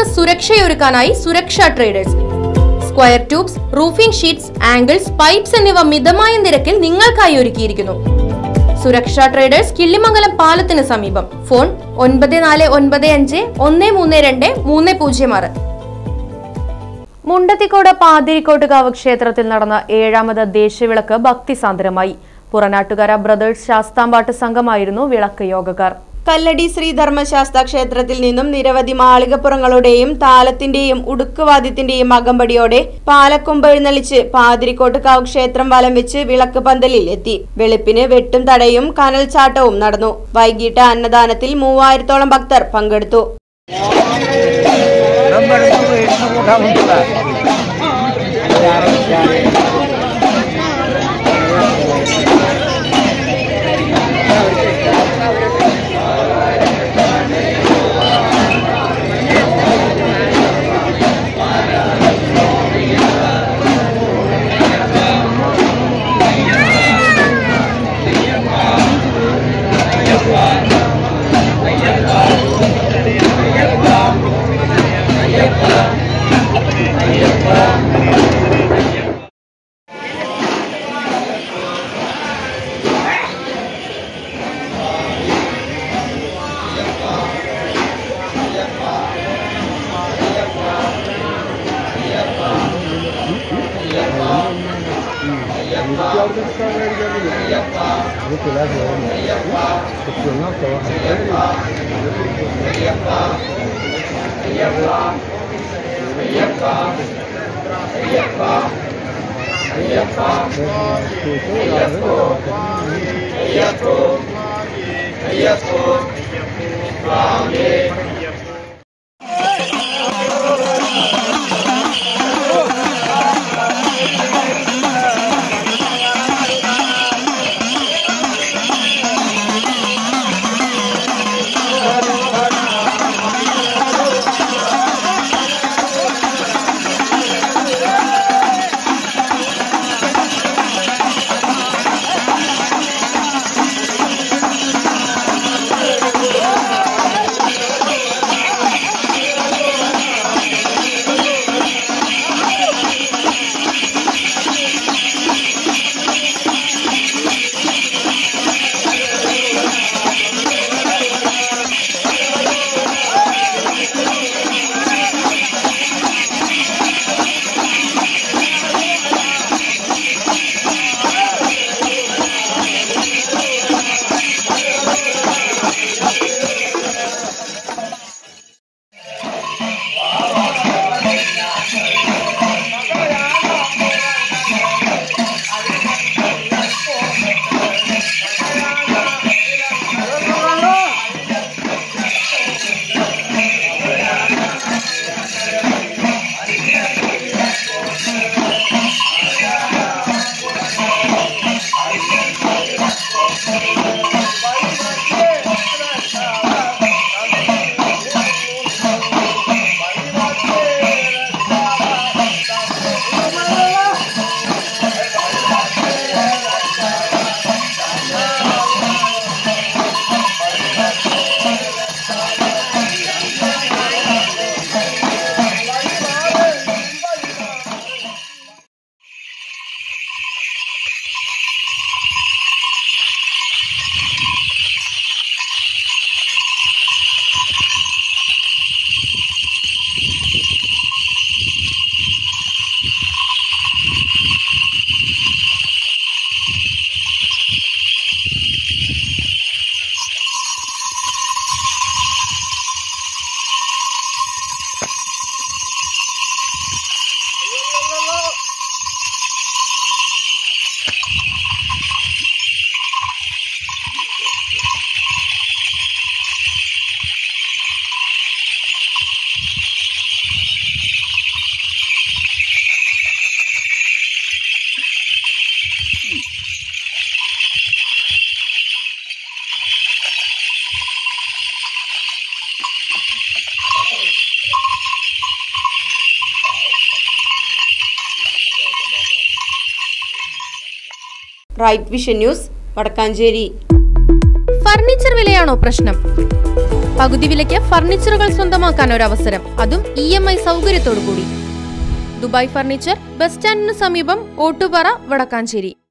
നിങ്ങൾക്ക് സുരക്ഷയൊരുക്കാനായി Suraksha traders. Square tubes, roofing sheets, angles, pipes എന്നിവ മിതമായ നിരക്കിൽ നിങ്ങൾക്കായി ഒരുക്കിയിരിക്കുന്നു. സുരക്ഷാ ട്രേഡേഴ്സ്, കിള്ളിമംഗലം പാലത്തിന് സമീപം. ഫോൺ 9495132306. മുണ്ടത്തിക്കോട് പാതിരിക്കോട്ടുകാവ് ക്ഷേത്രത്തിൽ നടന്ന 7ാമത് ദേശവിളക്ക് ഭക്തിസാന്ദ്രമായി. പുറനാട്ടുകര ബ്രദേഴ്സ് ശാസ്താംപാട്ട് സംഘമായിരുന്നു വിളക്ക് യോഗക്കാർ. കല്ലടി ശ്രീധർമ്മശാസ്ത ക്ഷേത്രത്തിൽ നിന്നും നിരവധി മാളികപ്പുറങ്ങളുടെയും താലത്തിന്റെയും ഉടുക്കുവാദ്യത്തിന്റെയും അകമ്പടിയോടെ പാലക്കൊമ്പ് എഴുന്നള്ളിച്ച് പാതിരിക്കോട്ടുകാവ് ക്ഷേത്രം വലം വെച്ച് വിളക്ക് പന്തലിൽ എത്തി. വെളുപ്പിന് വെട്ടും തടയും കനൽച്ചാട്ടവും നടന്നു. വൈകിട്ട് അന്നദാനത്തിൽ 3000ഓളം ഭക്തർ പങ്കെടുത്തു. Right vision news, Vadakkanchery. Furniture വിലയാണോ പ്രശ്നം? പകുതി വിലയ്ക്ക് ഫർണിച്ചറുകൾ സ്വന്തമാക്കാൻ ഒരു അവസരം, അതും EMI സൗകര്യത്തോടു കൂടി. ദുബായ് ഫർണിച്ചർ, ബസ് സ്റ്റാൻഡിന് സമീപം, ഓട്ടുപാറ, വടക്കാഞ്ചേരി.